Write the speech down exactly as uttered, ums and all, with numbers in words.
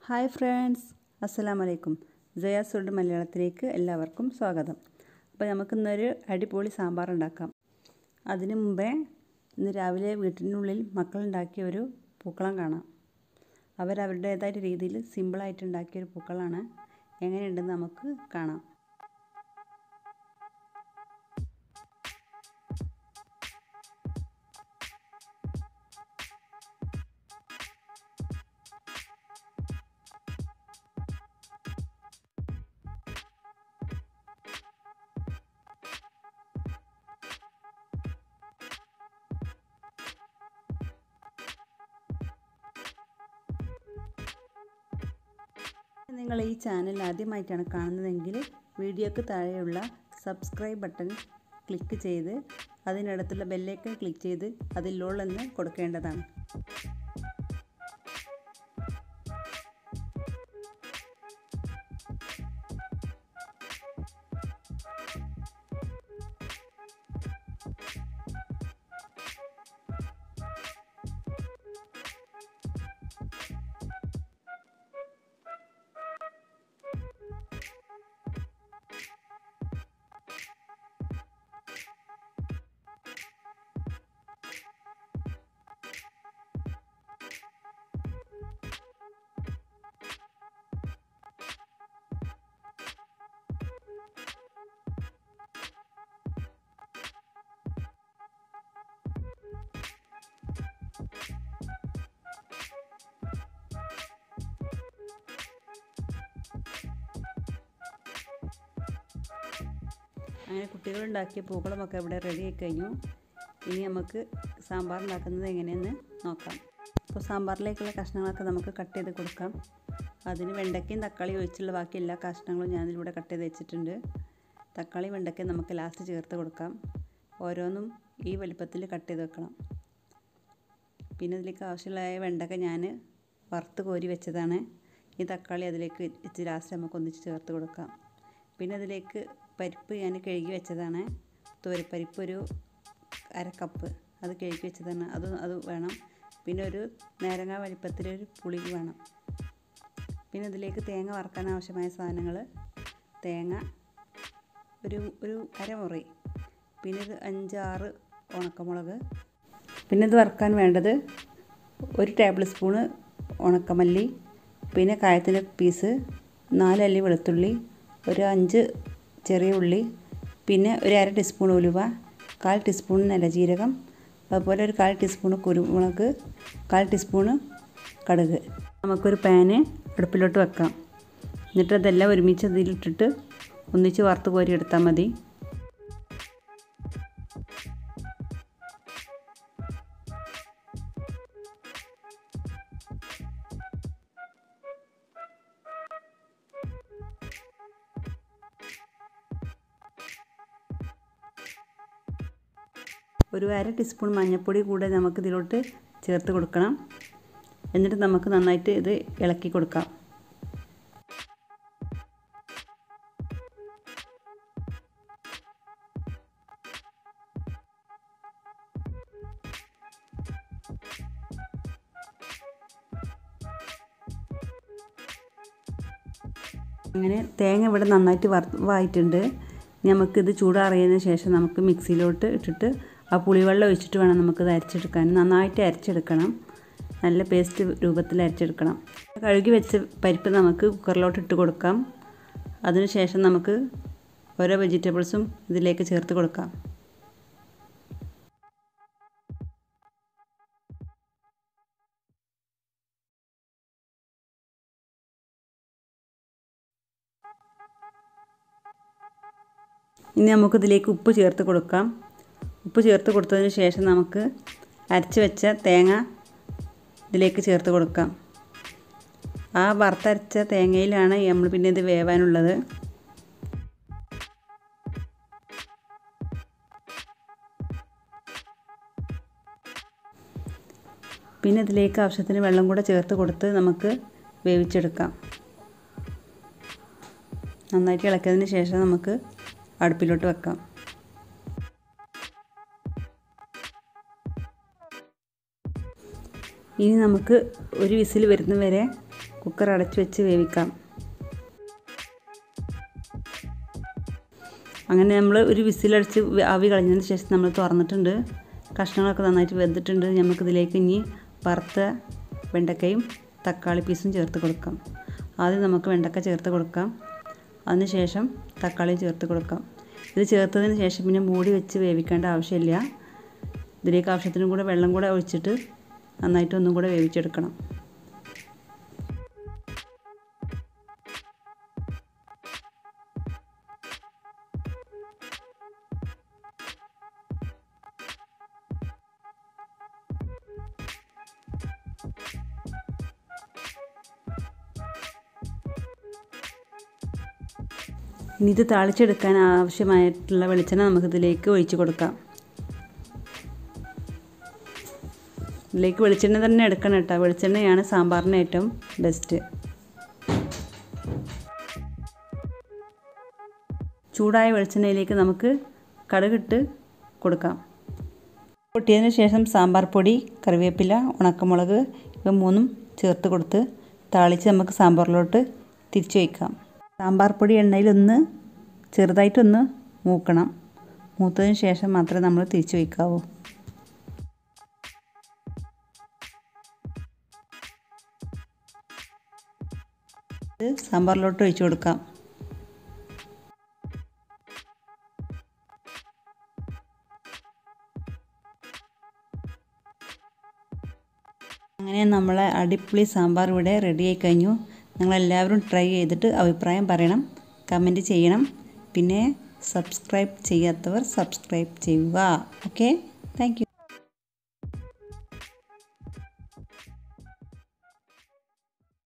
Hi friends, അസ്സലാമു അലൈക്കും. സയാഹ്സ് മലയാളത്തിലേക്ക് എല്ലാവർക്കും സ്വാഗതം. അപ്പോൾ നമുക്കിന്നൊരു അടിപൊളി സാമ്പാർ ഉണ്ടാക്കാം. അതിനു മുമ്പേ ഇന്ന് രാവിലെ വീട്ടിനുള്ളിൽ മക്കളുണ്ടാക്കിയ ഒരു പൂക്കളം കാണാം. അവരവരുടേതായ രീതിയിൽ സിമ്പിളായിട്ട് ഉണ്ടാക്കിയൊരു പൂക്കളാണ്. എങ്ങനെയുണ്ടെന്ന് നമുക്ക് കാണാം. നിങ്ങൾ ഈ ചാനൽ ആദ്യമായിട്ടാണ് കാണുന്നതെങ്കിൽ വീഡിയോക്ക് താഴെയുള്ള സബ്സ്ക്രൈബ് ബട്ടൺ ക്ലിക്ക് ചെയ്ത് അതിനടുത്തുള്ള ബെല്ലൈക്കൺ ക്ലിക്ക് ചെയ്ത് അതിൽ ഓൾ എന്ന് കൊടുക്കേണ്ടതാണ്. അങ്ങനെ കുട്ടികളുണ്ടാക്കിയ പൂക്കളുമൊക്കെ ഇവിടെ റെഡി ആയി കഴിഞ്ഞു. ഇനി നമുക്ക് സാമ്പാർ ഉണ്ടാക്കുന്നത് എങ്ങനെയെന്ന് നോക്കാം. അപ്പോൾ സാമ്പാറിലേക്കുള്ള കഷ്ണങ്ങളൊക്കെ നമുക്ക് കട്ട് ചെയ്ത് കൊടുക്കാം. അതിന് വെണ്ടയ്ക്കയും തക്കാളിയും ഒഴിച്ചുള്ള ബാക്കി എല്ലാ കഷ്ണങ്ങളും ഞാനിതിലൂടെ കട്ട് ചെയ്ത് വെച്ചിട്ടുണ്ട്. തക്കാളി വെണ്ടയ്ക്കയും നമുക്ക് ലാസ്റ്റ് ചേർത്ത് കൊടുക്കാം. ഓരോന്നും ഈ വലിപ്പത്തിൽ കട്ട് ചെയ്ത് വെക്കണം. പിന്നെ ഇതിലേക്ക് ആവശ്യമുള്ള വെണ്ടയ്ക്ക ഞാൻ വറുത്ത് കോരി വെച്ചതാണ്. ഈ തക്കാളി അതിലേക്ക് വെച്ച് ലാസ്റ്റ് നമുക്ക് ഒന്നിച്ച് ചേർത്ത് കൊടുക്കാം. പിന്നെ അതിലേക്ക് പരിപ്പ് ഞാൻ കഴുകി വെച്ചതാണ്. തോരപ്പരിപ്പ് ഒരു അര കപ്പ് അത് കഴുകി വെച്ചതാണ്. അത് അത് വേണം. പിന്നെ ഒരു നാരങ്ങ വലിപ്പത്തിലൊരു പുളി വേണം. പിന്നെ ഇതിലേക്ക് തേങ്ങ വറുക്കാൻ ആവശ്യമായ സാധനങ്ങൾ: തേങ്ങ ഒരു ഒരു അരമുറി, പിന്നെ ഒരു അഞ്ചാറ് ഉണക്കമുളക്. പിന്നെ ഇത് വറുക്കാൻ വേണ്ടത് ഒരു ടേബിൾ സ്പൂണ് ഉണക്കമല്ലി, പിന്നെ കായത്തിൻ്റെ പീസ്, നാലല്ലി വെളുത്തുള്ളി, ഒരു അഞ്ച് ചെറിയ ഉള്ളി, പിന്നെ ഒരു അര ടീസ്പൂൺ ഉലുവ, കാൽ ടീസ്പൂൺ നിലജീരകം, അതുപോലെ ഒരു കാൽ ടീസ്പൂൺ കുരുമുളക്, കാൽ ടീസ്പൂണ് കടുക്. നമുക്കൊരു പാന് അടുപ്പിലോട്ട് വെക്കാം. എന്നിട്ട് അതെല്ലാം ഒരുമിച്ച് അതിലിട്ടിട്ട് ഒന്നിച്ച് വറുത്ത് കോരി എടുത്താൽ മതി. ഒരു അര ടീസ്പൂൺ മഞ്ഞൾപ്പൊടി കൂടെ നമുക്ക് ഇതിലോട്ട് ചേർത്ത് കൊടുക്കണം. എന്നിട്ട് നമുക്ക് നന്നായിട്ട് ഇത് ഇളക്കി കൊടുക്കാം. അങ്ങനെ തേങ്ങ ഇവിടെ നന്നായിട്ട് വറുവായിട്ടുണ്ട്. നമുക്കിത് ചൂടാറിയതിന് ശേഷം നമുക്ക് മിക്സിയിലോട്ട് ഇട്ടിട്ട് ആ പുളിവെള്ളം ഒഴിച്ചിട്ട് വേണം നമുക്കിത് അരച്ചെടുക്കാൻ. നന്നായിട്ട് അരച്ചെടുക്കണം. നല്ല പേസ്റ്റ് രൂപത്തിൽ അരച്ചെടുക്കണം. കഴുകി വെച്ച പരിപ്പ് നമുക്ക് കുക്കറിലോട്ട് ഇട്ട് കൊടുക്കാം. അതിനുശേഷം നമുക്ക് ഓരോ വെജിറ്റബിൾസും ഇതിലേക്ക് ചേർത്ത് കൊടുക്കാം. ഇനി നമുക്കിതിലേക്ക് ഉപ്പ് ചേർത്ത് കൊടുക്കാം. ഉപ്പ് ചേർത്ത് കൊടുത്തതിന് ശേഷം നമുക്ക് അരച്ച് വെച്ച തേങ്ങ ഇതിലേക്ക് ചേർത്ത് കൊടുക്കാം. ആ വറുത്തരച്ച തേങ്ങയിലാണ് നമ്മൾ പിന്നെ ഇത് വേവാനുള്ളത്. പിന്നെ ഇതിലേക്ക് ആവശ്യത്തിന് വെള്ളം കൂടെ ചേർത്ത് കൊടുത്ത് നമുക്ക് വേവിച്ചെടുക്കാം. നന്നായിട്ട് ഇളക്കിയതിന് ശേഷം നമുക്ക് അടുപ്പിലോട്ട് വെക്കാം. ഇനി നമുക്ക് ഒരു വിസിൽ വരുന്ന വരെ കുക്കർ അടച്ചു വെച്ച് വേവിക്കാം. അങ്ങനെ നമ്മൾ ഒരു വിസിലടിച്ച് ആവി കളഞ്ഞതിന് ശേഷം നമ്മൾ തുറന്നിട്ടുണ്ട്. കഷ്ണങ്ങളൊക്കെ നന്നായിട്ട് വെന്തിട്ടുണ്ട്. നമുക്കിതിലേക്ക് ഇനി വറുത്ത വെണ്ടക്കയും തക്കാളി പീസും ചേർത്ത് കൊടുക്കാം. ആദ്യം നമുക്ക് വെണ്ടക്ക ചേർത്ത് കൊടുക്കാം. അതിനുശേഷം തക്കാളി ചേർത്ത് കൊടുക്കാം. ഇത് ചേർത്തതിന് ശേഷം പിന്നെ മൂടി വെച്ച് വേവിക്കേണ്ട ആവശ്യമില്ല. ഇതിലേക്ക് ആവശ്യത്തിനും കൂടെ വെള്ളം കൂടെ ഒഴിച്ചിട്ട് നന്നായിട്ട് ഒന്നും കൂടെ വേവിച്ചെടുക്കണം. ഇനി ഇത് താളിച്ചെടുക്കാൻ ആവശ്യമായിട്ടുള്ള വെളിച്ചെണ്ണ നമുക്കിതിലേക്ക് ഒഴിച്ച് കൊടുക്കാം. ഇതിലേക്ക് വെളിച്ചെണ്ണ തന്നെ എടുക്കണം കേട്ടോ. വെളിച്ചെണ്ണയാണ് സാമ്പാറിന് ഏറ്റവും ബെസ്റ്റ്. ചൂടായ വെളിച്ചെണ്ണയിലേക്ക് നമുക്ക് കടുകിട്ട് കൊടുക്കാം. പൊട്ടിയതിന് ശേഷം സാമ്പാർ പൊടി, കറിവേപ്പില, ഉണക്കമുളക് ഇവ മൂന്നും ചേർത്ത് കൊടുത്ത് താളിച്ച് നമുക്ക് സാമ്പാറിലോട്ട് തിരിച്ചു വയ്ക്കാം. സാമ്പാർ പൊടി എണ്ണയിലൊന്ന് ചെറുതായിട്ടൊന്ന് മൂക്കണം. മൂത്തതിന് ശേഷം മാത്രമേ നമ്മൾ തിരിച്ചു വയ്ക്കാവൂ. ഇത് സാമ്പാറിലോട്ട് ഒഴിച്ചു കൊടുക്കാം. അങ്ങനെ നമ്മളെ അടിപൊളി സാമ്പാർ ഇവിടെ റെഡിയായി കഴിഞ്ഞു. നിങ്ങളെല്ലാവരും ട്രൈ ചെയ്തിട്ട് അഭിപ്രായം പറയണം, കമൻറ്റ് ചെയ്യണം. പിന്നെ സബ്സ്ക്രൈബ് ചെയ്യാത്തവർ സബ്സ്ക്രൈബ് ചെയ്യുക. Okay, thank U.